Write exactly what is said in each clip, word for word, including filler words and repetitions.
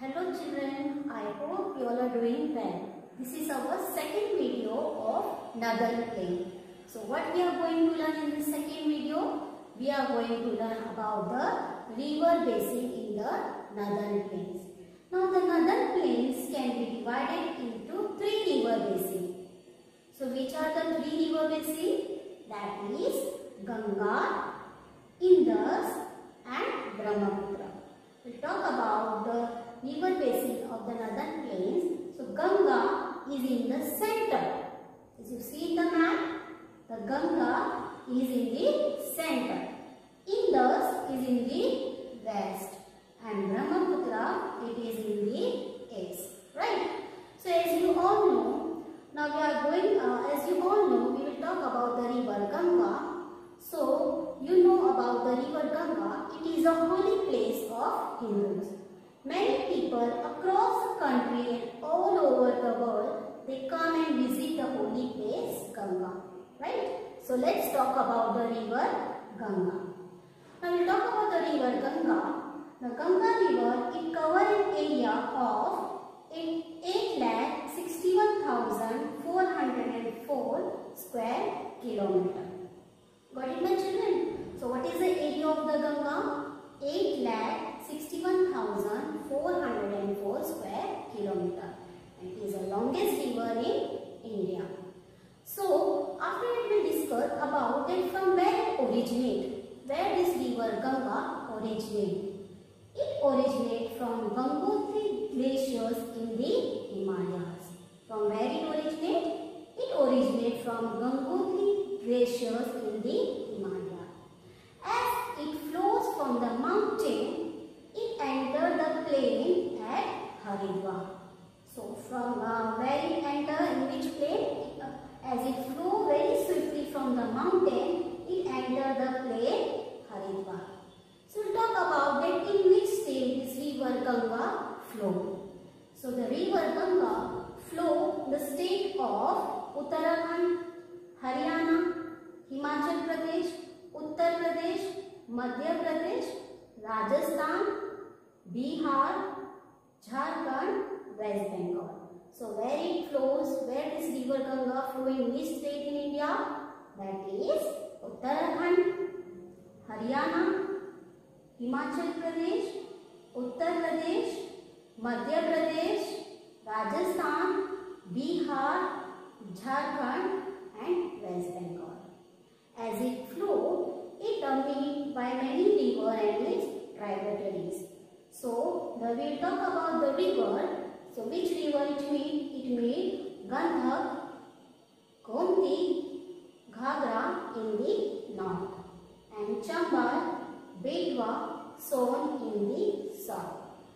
Hello children, I hope you all are doing well. This is our second video of Northern Plain. So what we are going to learn in this second video? We are going to learn about the river basin in the Northern Plains. Now the Northern Plains can be divided into three river basins. So which are the three river basins? That is Ganga, Indus and Brahmaputra. We will talk about the river basin of the Northern Plains. So Ganga is in the center. As you see in the map, the Ganga is in the center. Indus is in the west and Brahmaputra it is in the east. Right? So as you all know, now we are going, uh, as you all know, we will talk about the river Ganga. So you know about the river Ganga. It is a holy place of Hindus. Many people across the country and all over the world, they come and visit the holy place Ganga. Right? So let's talk about the river Ganga. Now we will talk about the river Ganga. The Ganga river, it covers an area of eight lakh sixty-one thousand four hundred four square kilometers. Got it, my children? So what is the area of the Ganga? eight lakh sixty-one thousand four hundred four square kilometers. And it is the longest river in India. So after that we will discuss about that from where it originates. Where this river Ganga originates. It originates from Gangotri glaciers in the Himalayas. From where it originates? It originates from Gangotri glaciers in the Himalayas. As it flows from the mountain, it enters the plain at Haridwar. So from uh, where it enters, in which plain? As it flows very swiftly from the mountain, it enters the plain Haridwar. So we'll talk about that in which state this river Ganga flows. So the river Ganga flows in the state of Uttarakhand, Haryana, Himachal Pradesh, Uttar Pradesh, Madhya Pradesh, Rajasthan, Bihar, Jharkhand, West Bengal. So where it flows, where this river Ganga flows in which state in India? That is Uttarakhand, Haryana, Himachal Pradesh, Uttar Pradesh, Madhya Pradesh, Rajasthan, Bihar, Jharkhand and West Bengal. As it flows, it is meet by many rivers and its tributaries. So, we will talk about the river. So, which river it meets? It meets Gandhak, Gomti, Ghagra in the north and Chambal, Betwa, Son in the south.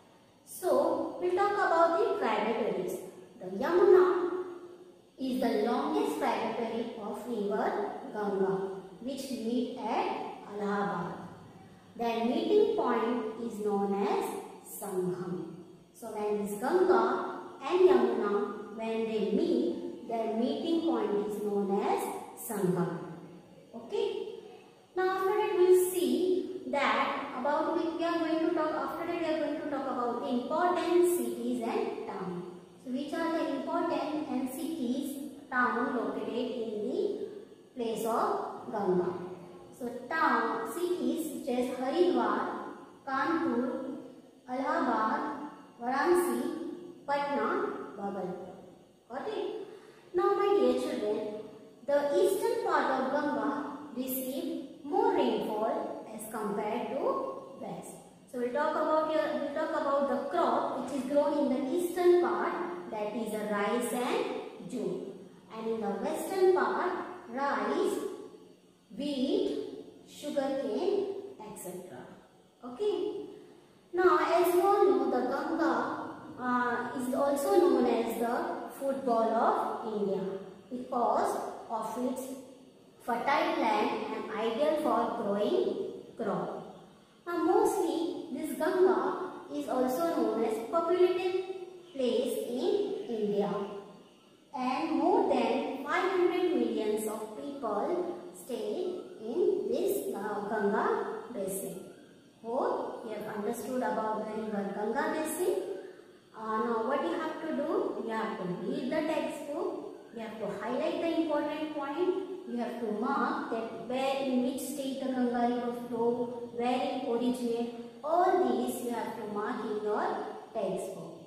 So, we will talk about the tributaries. The Yamuna is the longest tributary of river Ganga, which meet at Allahabad. Their meeting point is known as Sangam. So, when this Ganga and Yamuna, when they meet, their meeting point is known as Sangam. Okay. Now, after that we will see that about we are going to talk. After that we are going to talk about the important cities and towns. So, which are the important and cities, town located in the place of Ganga. So, town, cities such as Haridwar, Kanpur, Allahabad, Varanasi, Patna, Bhagalpur. Got it? Now, my dear children, the eastern part of Ganga receives more rainfall as compared to west. So, we will talk about here. We will talk about the crop which is grown in the eastern part, that is a rice and jute. And in the western part, rice, wheat, sugarcane, et cetera. Okay. Now, as you all know, the Ganga uh, is also known as the football of India because of its fertile land and ideal for growing crop. Now, mostly this Ganga is also known as populated place in India. And more than five hundred millions of people stay in this uh, Ganga basin. Hope you have understood about the river Ganga basin. read the textbook. You have to highlight the important point. You have to mark that where in which state the Ganga river flow, where it originate. All these you have to mark in your textbook.